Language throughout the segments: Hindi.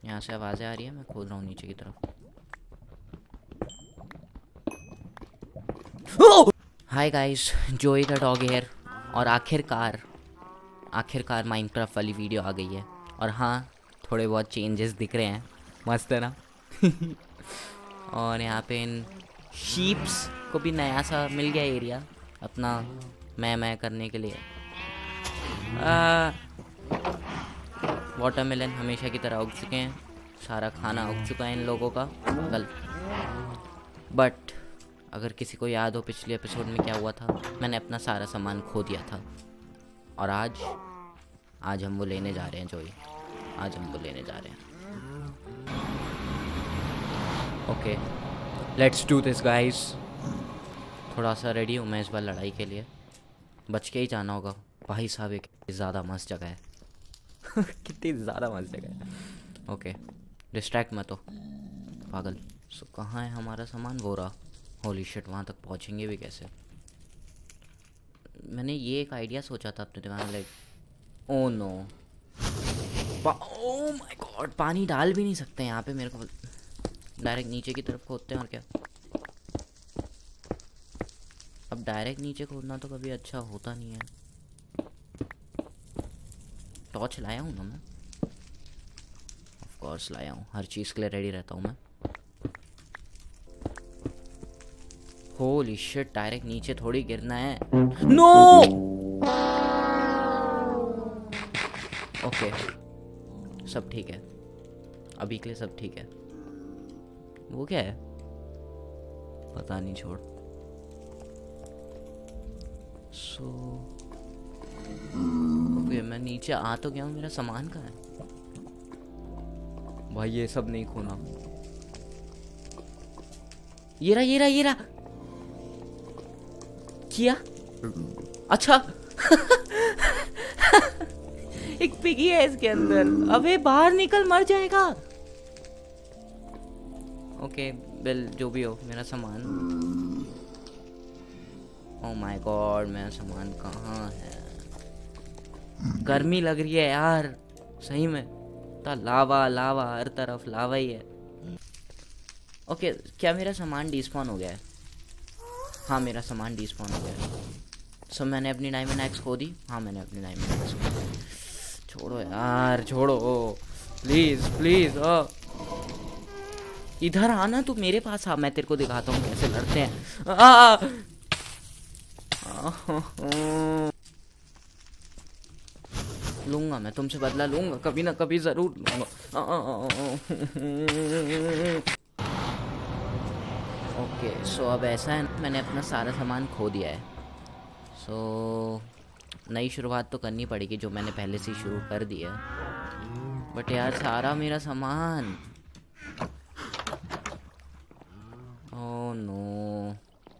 यहाँ से आवाज़ें आ रही है, मैं खोद रहा हूँ नीचे की तरफ। Hi guys, Joey the dog here. और आखिरकार माइनक्राफ्ट वाली वीडियो आ गई है। और हाँ, थोड़े बहुत चेंजेस दिख रहे हैं, मस्त है ना। और यहाँ पे इन शीप्स को भी नया सा मिल गया एरिया अपना मैं करने के लिए। वाटरमेलन हमेशा की तरह उग चुके हैं, सारा खाना उग चुका है इन लोगों का पागल। बट अगर किसी को याद हो पिछले एपिसोड में क्या हुआ था, मैंने अपना सारा सामान खो दिया था। और आज हम वो लेने जा रहे हैं जोई, आज हम वो लेने जा रहे हैं। Okay, let's do this guys. थोड़ा सा रेडी हूँ मैं इस बार लड़ाई के लिए, बच के ही जाना होगा। भाई साहब एक ज़्यादा मस्त जगह है। कितनी ज़्यादा मस्त जगह है। ओके, डिस्ट्रैक्ट मत हो पागल। सो कहाँ है हमारा सामान? वो रहा। होली शिट, वहाँ तक पहुँचेंगे भी कैसे? मैंने ये एक आइडिया सोचा था अपने दिमाग में, like oh no, oh my god, पानी डाल भी नहीं सकते यहाँ पे। मेरे को डायरेक्ट नीचे की तरफ खोदते हैं और क्या। अब डायरेक्ट नीचे खोदना तो कभी अच्छा होता नहीं है। टॉर्च लाया हूँ ना मैं, ऑफ कोर्स लाया हूँ, हर चीज़ के लिए रेडी रहता हूँ मैं। होली शिट, डायरेक्ट नीचे थोड़ी गिरना है। नो ओके, सब ठीक है, अभी के लिए सब ठीक है। वो क्या है पता नहीं, छोड़। सो ओके, मैं नीचे आ तो गया हूँ, मेरा सामान कहाँ है? भाई ये सब नहीं खोना। ये रहा किया। अच्छा। एक पिगी है इसके अंदर। अबे बाहर निकल, मर जाएगा। ओके बिल, जो भी हो, मेरा सामान। ओह माय गॉड, मेरा सामान कहाँ है? गर्मी लग रही है यार सही में। लावा लावा, हर तरफ लावा ही है। ओके, क्या मेरा सामान डिस्पॉन हो गया है? हाँ, मेरा सामान डिस्पॉन हो गया है। सो मैंने अपनी डायमंड एक्स खो दी। हाँ, मैंने अपनी डायमंड एक्स खो दी। छोड़ो यार, छोड़ो प्लीज प्लीज। इधर आना, तू मेरे पास आ, मैं तेरे को दिखाता हूँ कैसे लड़ते हैं। लूंगा मैं तुमसे बदला, लूंगा कभी ना कभी जरूर लूंगा। ओके सो अब ऐसा है, मैंने अपना सारा सामान खो दिया है। सो नई शुरुआत तो करनी पड़ेगी, जो मैंने पहले से ही शुरू कर दी है। बट यार सारा मेरा सामान, ओह नो।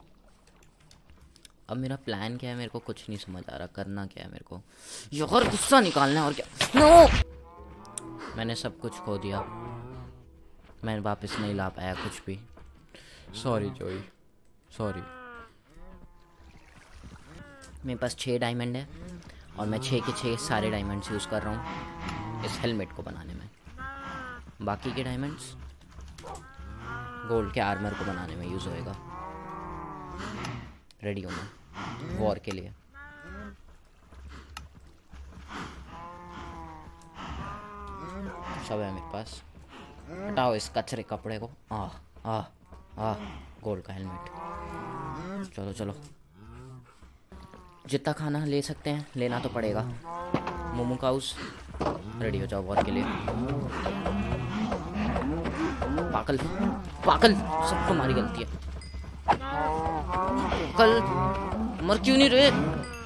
अब मेरा प्लान क्या है? मेरे को कुछ नहीं समझ आ रहा, करना क्या है मेरे को। यार गुस्सा निकालना है और क्या। नो, मैंने सब कुछ खो दिया, मैं वापस नहीं ला पाया कुछ भी। सॉरी जोई, सॉरी। मेरे पास 6 डायमंड है और मैं 6 के 6 सारे डायमंड्स यूज़ कर रहा हूँ इस हेलमेट को बनाने में। बाकी के डायमंड्स गोल्ड के आर्मर को बनाने में यूज़ होएगा। रेडी हूँ मैं वॉर के लिए। सब है मेरे पास। हटाओ इस कचरे कपड़े को। गोल्ड का हेलमेट। चलो चलो, जितना खाना ले सकते हैं लेना तो पड़ेगा। मोमो काउस, रेडी हो जाओ वॉर के लिए। पागल पागल, सब तुम्हारी गलती है। कल मर क्यों नहीं रहे?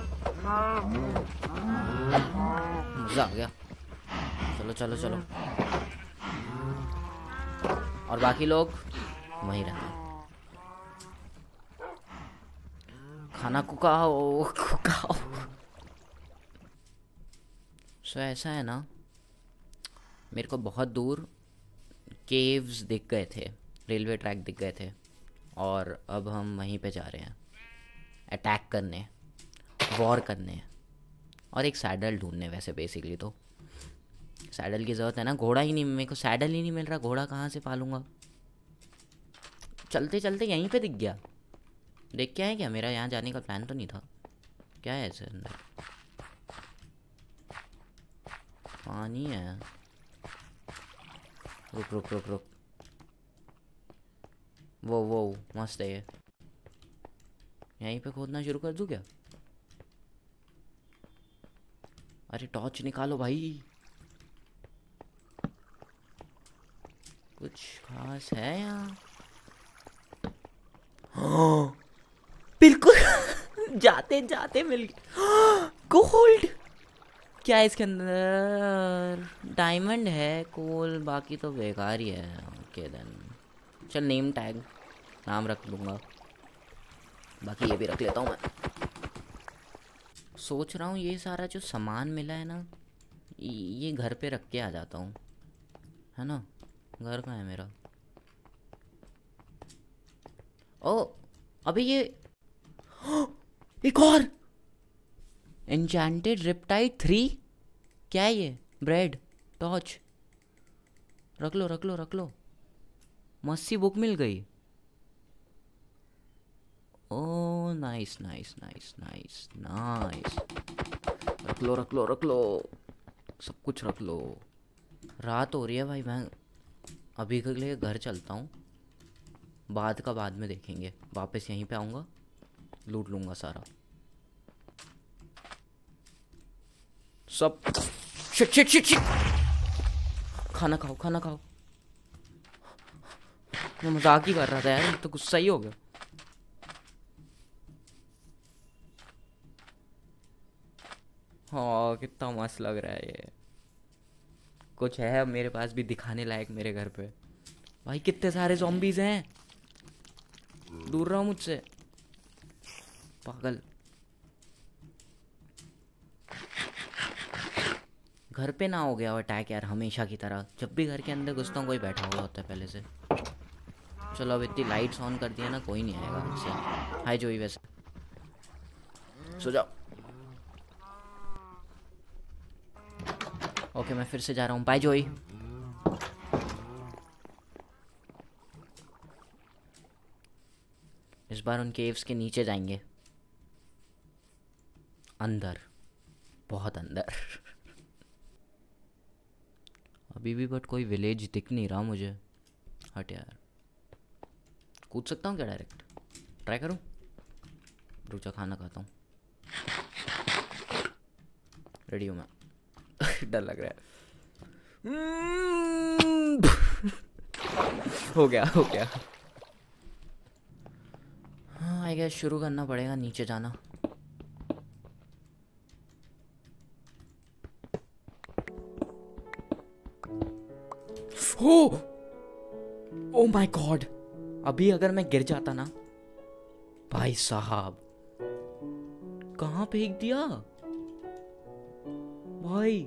मजा आ गया। चलो चलो चलो, और बाकी लोग वहीं रहना। खाना कुकाओ कुकाओ। सो ऐसा है ना, मेरे को बहुत दूर केव्स दिख गए थे, रेलवे ट्रैक दिख गए थे, और अब हम वहीं पे जा रहे हैं अटैक करने, वॉर करने, और एक सैडल ढूंढने। वैसे बेसिकली तो सैडल की ज़रूरत है ना, घोड़ा ही नहीं, मेरे को सैडल ही नहीं मिल रहा, घोड़ा कहाँ से पालूंगा। चलते चलते यहीं पे दिख गया। देख क्या है क्या, मेरा यहाँ जाने का प्लान तो नहीं था। क्या है ऐसे अंदर? पानी है। रुक रुक रुक रुक। वो मस्त है ये। यहीं पे खोदना शुरू कर दूँ क्या? अरे टॉर्च निकालो भाई। कुछ खास है यहाँ? हाँ, बिल्कुल जाते जाते मिल गया गोल्ड। क्या है इसके अंदर? डायमंड है, कोल, बाकी तो बेकार ही है। ओके देन, चल नेम टैग नाम रख लूँगा, बाकी ये भी रख लेता हूँ मैं। सोच रहा हूँ ये सारा जो सामान मिला है ना, ये घर पे रख के आ जाता हूँ, है ना। घर कहाँ है मेरा? ओ अबे ये एक और एन्चेंटेड रिपटाइड 3। क्या है ये? ब्रेड, टॉर्च, रख लो रख लो रख लो। मस्त सी बुक मिल गई। Oh nice nice nice nice nice. रख लो रख लो रख लो, सब कुछ रख लो। रात हो रही है भाई, मैं अभी के लिए घर चलता हूँ, बाद का बाद में देखेंगे। वापस यहीं पे आऊँगा, लूट लूँगा सारा सब। Shit shit shit shit. खाना खाओ खाना खाओ। मैं मजाक ही कर रहा था यार, तो गुस्सा ही हो गया। हाँ कितना मस्त लग रहा है ये। कुछ है मेरे पास भी दिखाने लायक मेरे घर पे। भाई कितने सारे ज़ॉम्बीज़ हैं, दूर रहो मुझसे पागल। घर पे ना हो गया अटैक यार, हमेशा की तरह जब भी घर के अंदर घुसता हूँ कोई बैठा हुआ होता है पहले से। चलो अब इतनी लाइट्स ऑन कर दिया ना, कोई नहीं आएगा मुझसे। हाय जोई, वैसे सो जाओ। ओके मैं फिर से जा रहा हूँ, बाय जोई। इस बार उन केव्स के नीचे जाएंगे, अंदर, बहुत अंदर। अभी भी बट कोई विलेज दिख नहीं रहा मुझे। हट यार, कूद सकता हूँ क्या डायरेक्ट? ट्राई करूँ? रुक जा, खाना खाता हूँ। रेडी हूँ मैं। डर लग रहा है। हो गया हो गया। हाँ आई गेस शुरू करना पड़ेगा नीचे जाना। हो ओ माय गॉड, अभी अगर मैं गिर जाता ना भाई साहब। कहाँ फेंक दिया भाई?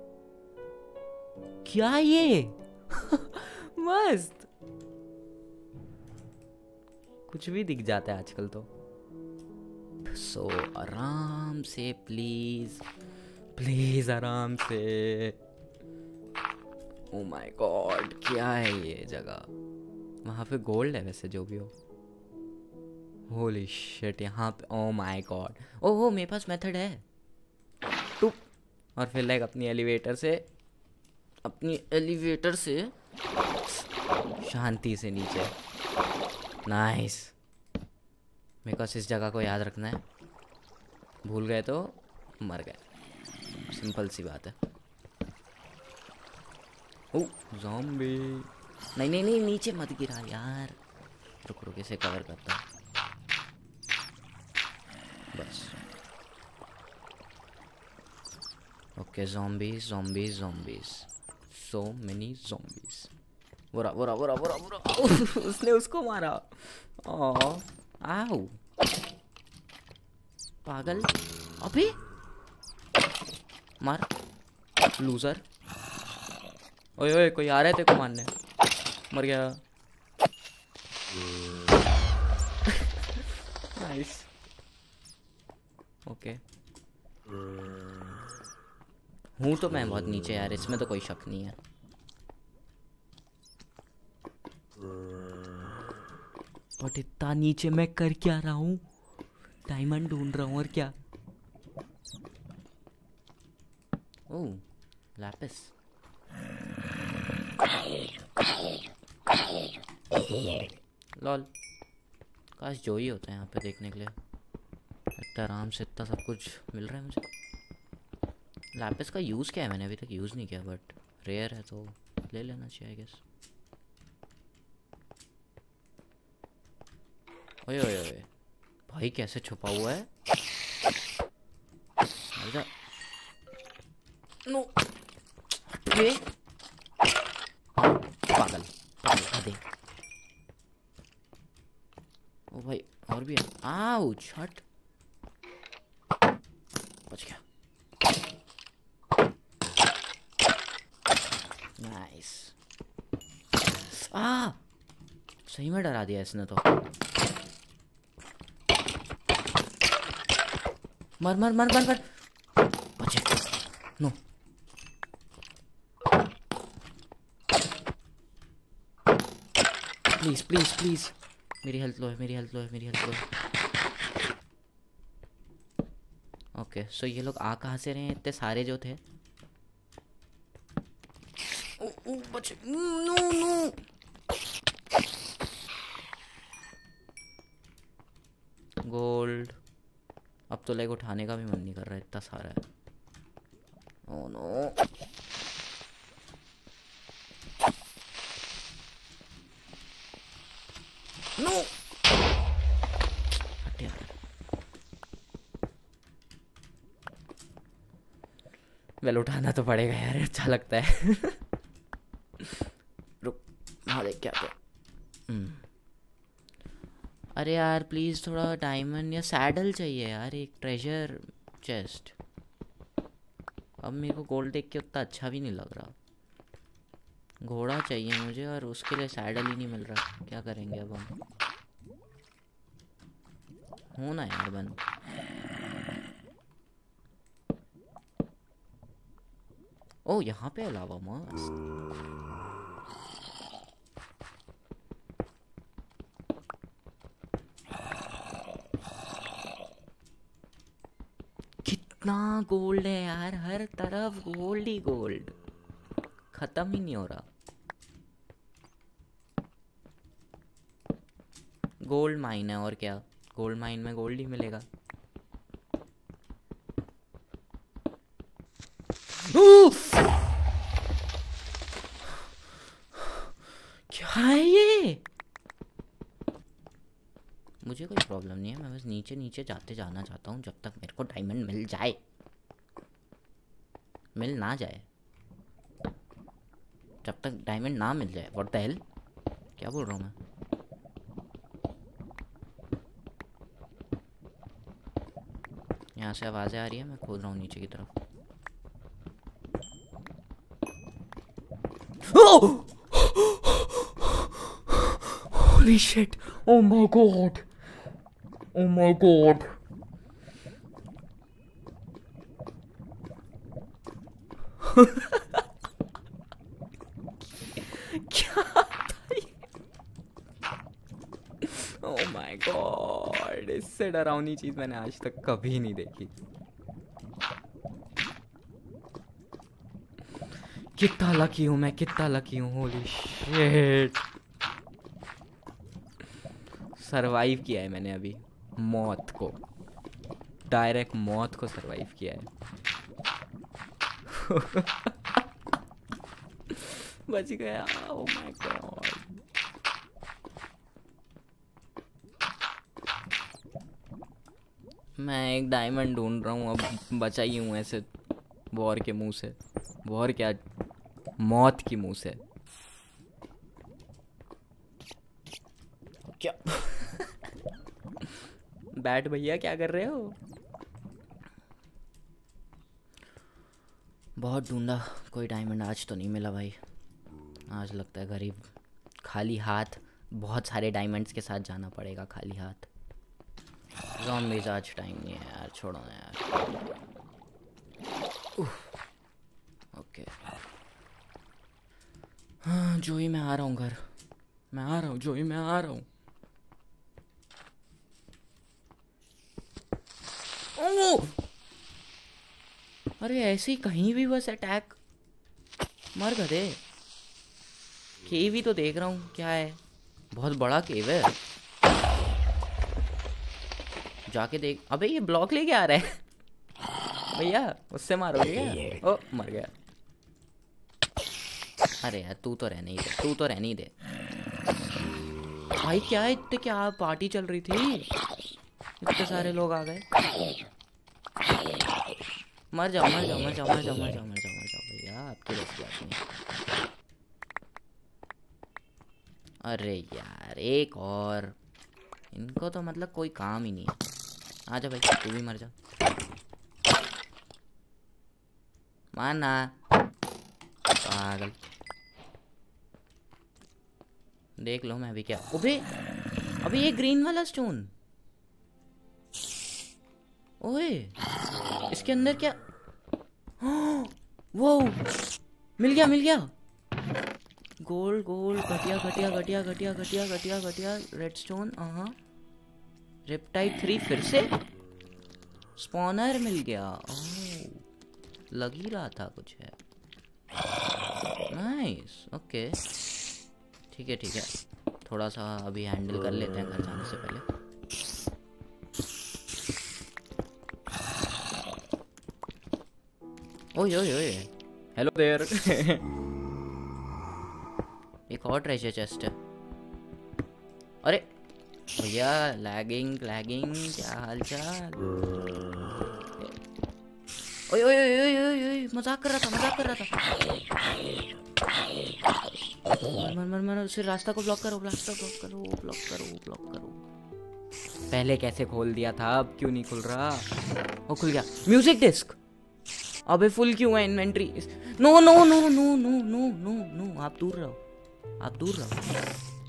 क्या ये? मस्त, कुछ भी दिख जाता है आजकल तो। सो आराम से प्लीज प्लीज, आराम से। ओ माय गॉड, क्या है ये जगह? वहाँ पे गोल्ड है वैसे, जो भी हो। होली शिट, यहाँ पे ओ माय गॉड। ओह मेरे पास मेथड है। टू और फिर लाइक अपनी एलिवेटर से शांति से नीचे। नाइस। मेरे को इस जगह को याद रखना है, भूल गए तो मर गए, सिंपल सी बात है। Oh zombie. नहीं नहीं नहीं, नीचे मत गिरा यार। रुक रुक, इसे कवर करता हूँ बस। Okay zombies zombies zombies, so many zombies. बुरा बुरा बुरा बुरा बुरा। उसने उसको मारा। आओ पागल। अबे मार लूजर। ओए ओए कोई आ रहा है तेरे को मारने। मर गया। नाइस। ओके हूँ तो मैं बहुत नीचे यार, इसमें तो कोई शक नहीं है। बट इतना नीचे मैं कर क्या रहा हूँ? डायमंड ढूंढ रहा हूँ और क्या। ओह लैपिस। लॉल, काश जो ही होता है यहाँ पे देखने के लिए। इतना आराम से इतना सब कुछ मिल रहा है मुझे। लैपिस का यूज़ क्या है? मैंने अभी तक यूज़ नहीं किया, बट रेयर है तो ले लेना चाहिए आई गेस। ओए ओए ओए भाई, कैसे छुपा हुआ है? आजा। नो ये पागल पागल दे। ओ भाई और भी है। आउच, हट। बच गया। नाइस। सही में डरा दिया इसने तो। मर मर मर मर मर। बचे। No please please please. मेरी हेल्थ लो है, मेरी हेल्थ लो है, मेरी हेल्थ लो है। ओके सो ये लोग आ कहाँ से रहे हैं इतने सारे जो थे? ओ ओ बचे। No no. गोल्ड। अब तो लाइक उठाने का भी मन नहीं कर रहा है, इतना सारा है। Oh no. नो हट यार। वेल उठाना तो पड़ेगा यार, अच्छा लगता है। रुक, हाँ देख क्या क्या। अरे यार प्लीज़ थोड़ा डायमंड या सैडल चाहिए यार, एक ट्रेजर चेस्ट। अब मेरे को गोल्ड देख के उतना अच्छा भी नहीं लग रहा। घोड़ा चाहिए मुझे और उसके लिए सैडल ही नहीं मिल रहा। क्या करेंगे अब हम? होना यार बंद। ओ यहाँ पे अलावा मस्त। कितना गोल्ड है यार, हर तरफ गोल्ड ही गोल्ड, खत्म ही नहीं हो रहा। गोल्ड माइन है और क्या, गोल्ड माइन में गोल्ड ही मिलेगा। क्या है ये? मुझे कोई प्रॉब्लम नहीं है, मैं बस नीचे नीचे जाते जाना चाहता हूँ जब तक मेरे को डायमंड मिल जाए। मिल ना जाए, जब तक डायमंड ना मिल जाए। व्हाट द हेल, क्या बोल रहा हूँ मैं? यहाँ से आवाज़ें आ रही है, मैं खोद रहा हूँ नीचे की तरफ। Holy shit! Oh my god! Oh my god! क्या था ये? Oh my god! इससे डरावनी चीज़ मैंने आज तक कभी नहीं देखी। कितना लकी हूँ मैं, कितना लकी हूँ। होली शिट, सरवाइव किया है मैंने अभी मौत को, डायरेक्ट मौत को सरवाइव किया है। बच गया। Oh my god. मैं एक डायमंड ढूंढ रहा हूँ, अब बचा ही हूँ ऐसे वॉर के मुंह से। वॉर क्या, मौत की मुंह से। क्या? बैट भैया क्या कर रहे हो? बहुत ढूंढा, कोई डायमंड आज तो नहीं मिला भाई। आज लगता है गरीब खाली हाथ, बहुत सारे डायमंड्स के साथ जाना पड़ेगा खाली हाथ। ज़ॉम्बीज़ आज टाइम नहीं है यार, छोड़ो ना यार। हाँ जोई मैं आ रहा हूँ घर, मैं आ रहा हूँ जोई, मैं आ रहा हूँ। अरे ऐसे ही कहीं भी बस अटैक, मर गए। केव ही तो देख रहा हूँ क्या है, बहुत बड़ा केव है। जाके देख। अबे ये ब्लॉक लेके आ रहा है भैया, उससे मारोगे क्या? ओ मर गया। अरे यार तू तो रहने ही दे, तू तो रहने ही दे भाई। क्या है इतने, क्या पार्टी चल रही थी, इतने सारे लोग आ गए। मर जाओ मर जाओ मर जाओ मर जाओ मर जाओ मर जाओ मर जाओ भैया, आपकी बस की बात नहीं। अरे यार एक और, इनको तो मतलब कोई काम ही नहीं है। आजा भाई तू भी मर जा, माना पागल। देख लो मैं भी क्या। अबे अबे ये ग्रीन वाला स्टोन, ओए इसके अंदर क्या? वो मिल गया मिल गया। गोल्ड गोल्ड, घटिया घटिया घटिया घटिया घटिया घटिया घटिया रेडस्टोन। हाँ रिपटाइड 3 फिर से स्पॉनर मिल गया। ओह लग ही रहा था कुछ है। नाइस ओके ठीक है, थोड़ा सा अभी हैंडल कर लेते हैं घर जाने से पहले। ओए ओए ओए हेलो देयर। एक और ट्रेजर चेस्ट है। अरे भैया लैगिंग लैगिंग, क्या हाल चाल? ओए ओए ओए ओए ओए मजाक कर रहा था, मजाक कर रहा था। मर मर मर, उसे रास्ता को ब्लॉक करो, रास्ता ब्लॉक करो, ब्लॉक करो ब्लॉक करो। पहले कैसे खोल दिया था, अब क्यों नहीं खुल रहा? वो खुल गया। Music disc. अबे फुल क्यों है inventory? No no no no no no no no, आप दूर रहो, आप दूर रहो।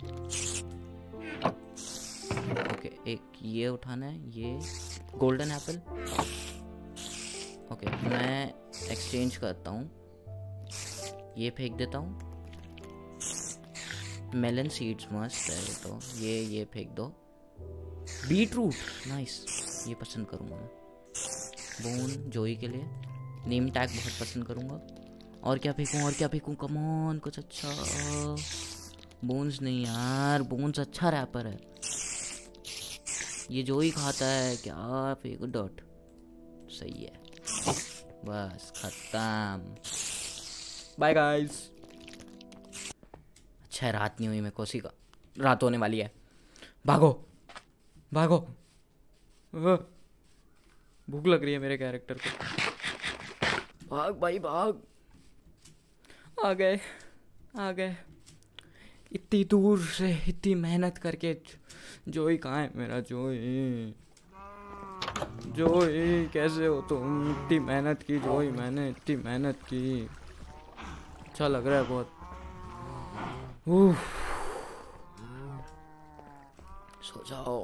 ओके एक ये उठाना है, ये गोल्डन एप्पल। ओके मैं एक्सचेंज करता हूँ, ये फेंक देता हूँ। मेलन सीड्स मस्त है तो ये फेंक दो। बीट रूट नाइस, ये पसंद करूँगा मैं। बोन जोई के लिए, नेम टैग बहुत पसंद करूँगा। और क्या फेंकूँ, और क्या फेंकूँ? कम ऑन कुछ अच्छा। बोन्स नहीं यार, बोन्स अच्छा रैपर है, ये जो ही खाता है। क्या फेंकू? डॉट सही है, बस खत्म। Bye guys. अच्छा रात नहीं हुई, मैं कोसी का रात होने वाली है। भागो भागो, भूख लग रही है मेरे कैरेक्टर को। भाग भाई भाग। आ गए आ गए, इतनी दूर से इतनी मेहनत करके। जोई कहाँ है मेरा जोई? जोई कैसे हो तुम? इतनी मेहनत की जोई, मैंने इतनी मेहनत की। अच्छा लग रहा है बहुत। सो जाओ।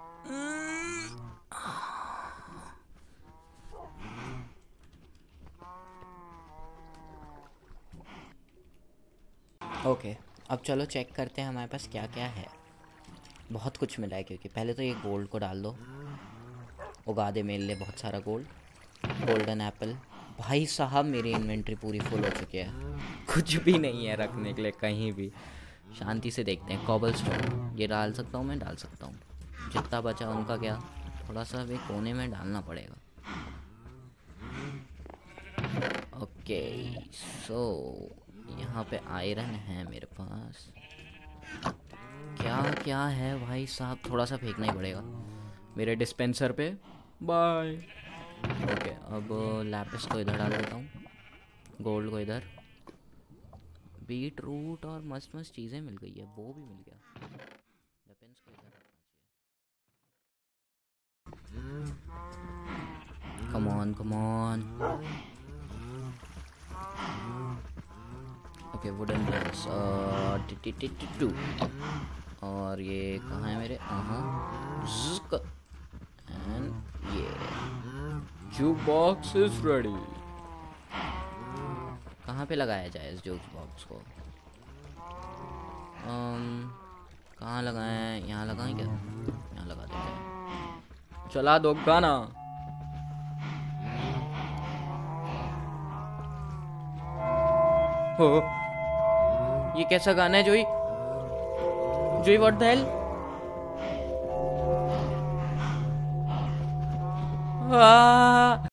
ओके अब चलो चेक करते हैं हमारे पास क्या क्या है। बहुत कुछ मिला है क्योंकि पहले तो ये गोल्ड को डाल दो, उगा दे मेरे लिए बहुत सारा गोल्ड। Golden Apple. भाई साहब मेरी इन्वेंट्री पूरी फुल हो चुकी है, कुछ भी नहीं है रखने के लिए कहीं भी। शांति से देखते हैं। कॉबल स्टोन ये डाल सकता हूँ मैं, डाल सकता हूँ। जितना बचा उनका क्या, थोड़ा सा भी कोने में डालना पड़ेगा। ओके सो यहाँ पे आयरन है मेरे पास। क्या क्या है भाई साहब, थोड़ा सा फेंकना ही पड़ेगा मेरे डिस्पेंसर पे। बाय। ओके अब लैपिस को इधर डाल देता हूँ, गोल्ड को इधर। बीट रूट और मस्त मस्त चीज़ें मिल गई है, वो भी मिल गया। वेपन्स को इधर रखना चाहिए। Come on come on. Okay wooden planks और ये कहाँ है मेरे? एंड ये जूक बॉक्स इज रेडी। कहाँ पे लगाया जाए इस जूक बॉक्स को? कहाँ लगाएं? यहाँ लगाएं क्या? यहाँ लगा देते हैं। चला दो गाना। हो, ये कैसा गाना है जोई? जोई व्हाट द हेल?